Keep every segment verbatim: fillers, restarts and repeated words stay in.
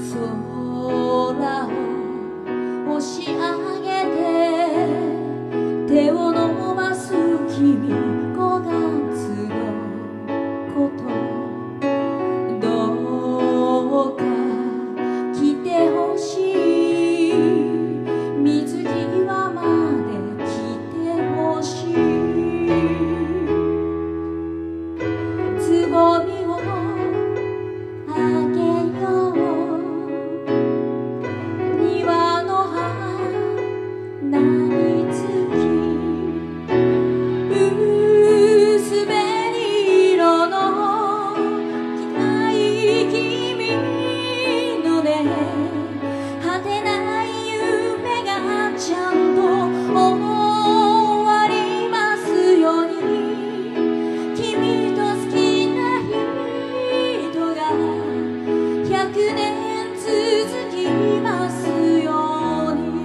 空を押し上げて手を伸ばす君、ごがつのことどうか来てほしい、水際まで来てほしい、つぼみをあげよう、庭の花につき薄紅色の着たい君のね、果てない夢がちゃんと終わりますように、君と好きな人が百年続きますように。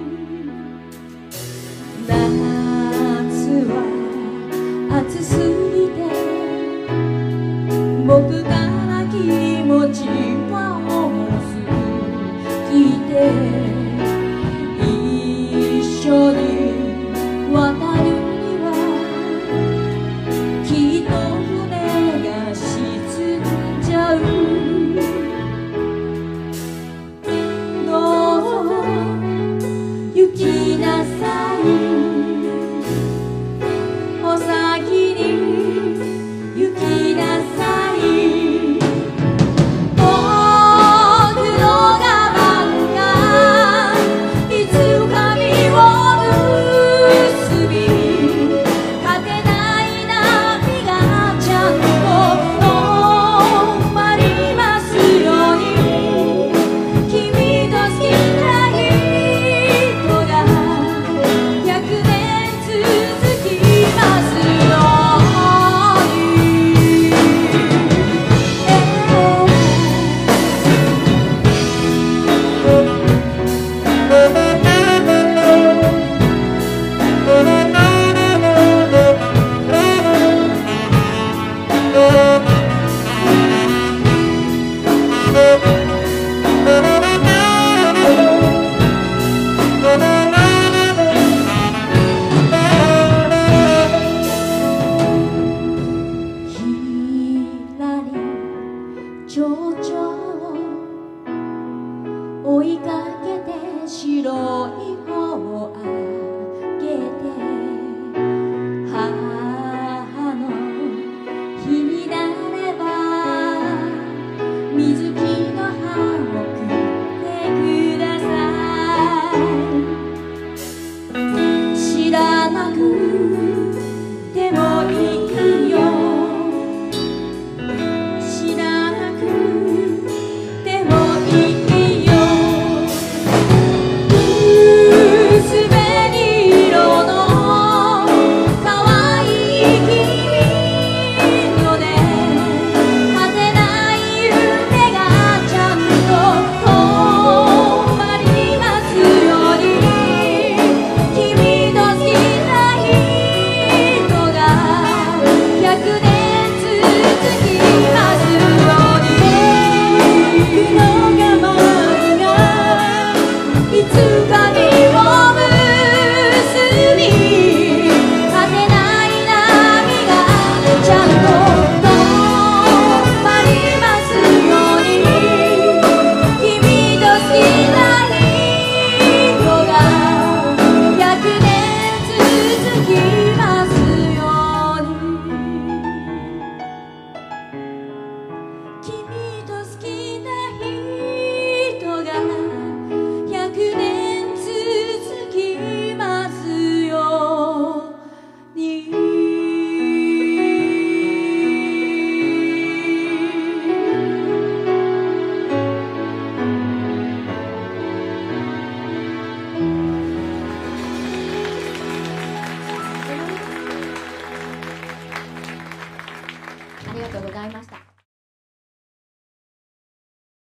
夏は暑すぎて僕から気持ちは重すぎて、一緒に渡るにはきっと船が沈んじゃう。どうぞ行きなさい、お先に行きなさい、僕の我慢がいつか実を結び、果てない波がちゃんと止まりますように、君と好きな人が百年続きますように。ひらり蝶々を追いかけて白い帆をあげて、母の日になれば水